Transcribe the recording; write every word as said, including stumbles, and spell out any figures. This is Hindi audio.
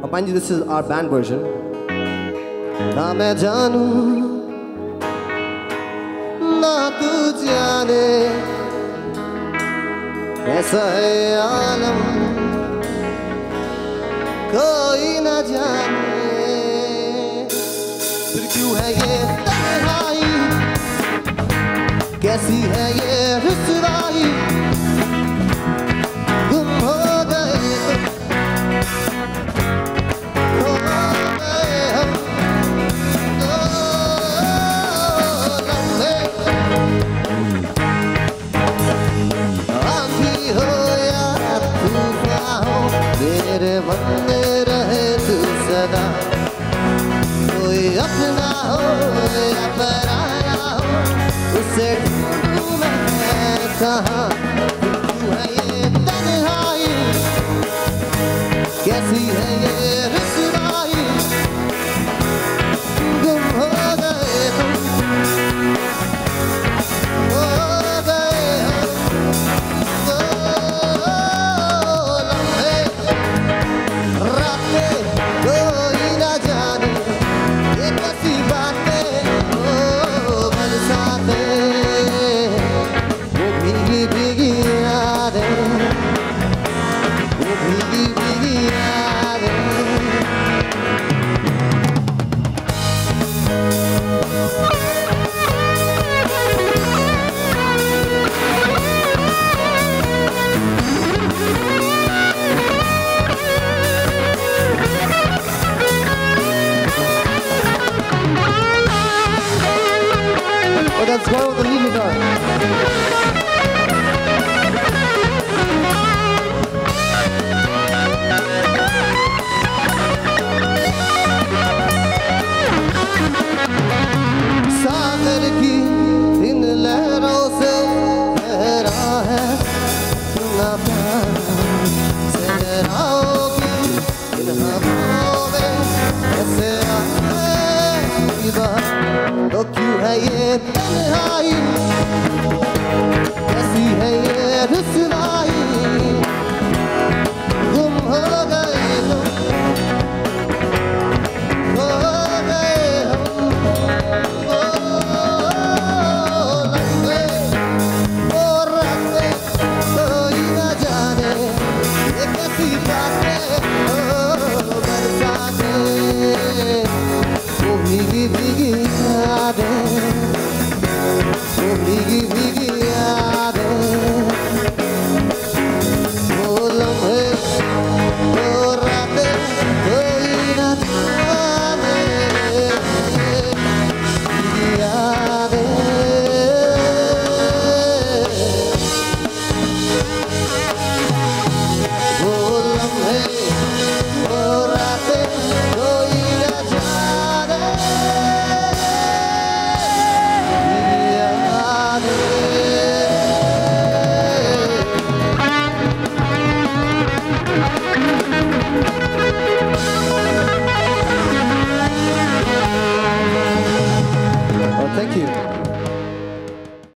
और mind you, this is our band version. ना मैं जानू ना तू जाने कैसा है आलम, कोई न जाने फिर क्यों है ये तन्हाई, कैसी है ये रुसवाई। गुम हो गए हो गए हम दो लम्हे, आंधी हो या तूफान हो, मेरे मन में रहे तू सदा। कोई अपना हो या पराया हो, उसे ढूंढूं मैं कहाँ। क्यों है ये तन्हाई, कैसी है ये रुसवाई। गुम हो गए हम, हो गए हम दो लम्हे, रातें कोई न जाने ये कैसी बातें हो बरसाते, वो भीगी भीगी यादें, वो भीगी भीगी यादें। Oh, that's one of the leading guys. सागर की इन लहरों से गहरा है सुना प्यार, सहराओं की इन हवाओं में कैसे आए बात। तो क्यों है ये तन्हाई, कैसी है ये रुसवाई। गुम हो गए हम, हो गए हम वो लम्हे, वो रातें कोई न जाने ये कैसी बातें हो बरसातें, वो भीगी भीगी यादें, वो भीगी भीगी यादें। वो लम्हे वो रातें कोई न जाने यादें। वो लम्हे वो रातें कोई न जाने Oh, thank you.